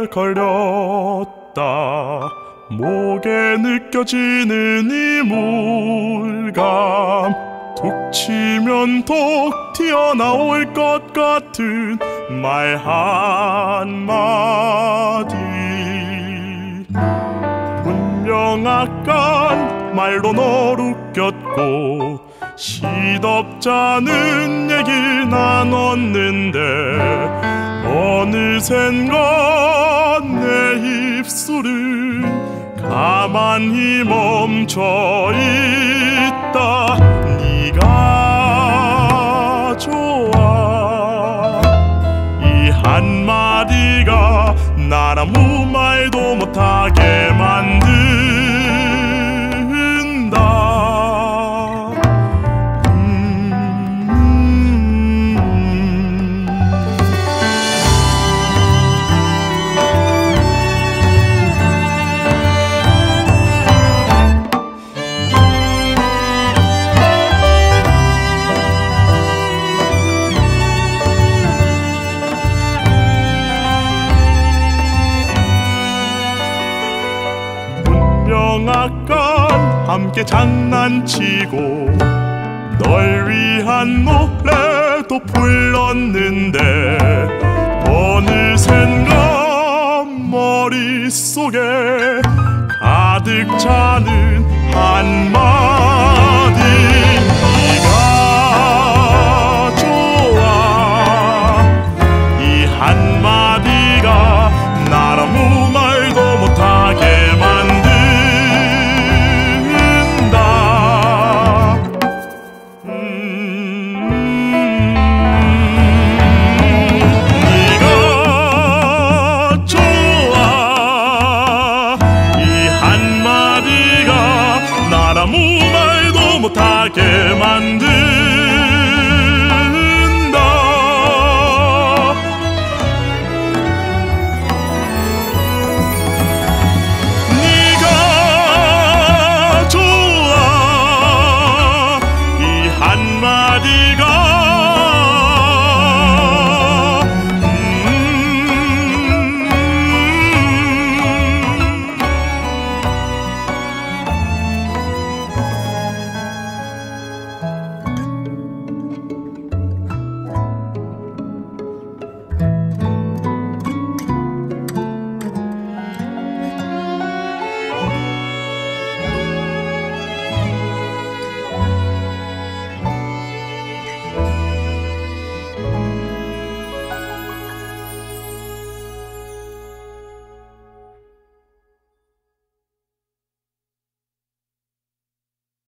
걸렸다. 목에 느껴지는 이 물감, 툭 치면 톡 튀어나올 것 같은 말 한마디. 분명 아깐 말로 너를 웃겼고 시덥잖은 얘기 나눴는데 어느샌가 내 입술은 가만히 멈춰 있다. 네가 좋아, 이 한마디가 날 아무 말도 못하게 만든다. 아까 함께 장난치고 널 위한 노래도 불렀는데 어느샌가 머릿속에 가득 차는 한마디. 네가 좋아, 이 한마디가 날 아무 말도 못하게 만든다. 아무 말도 못하게 만든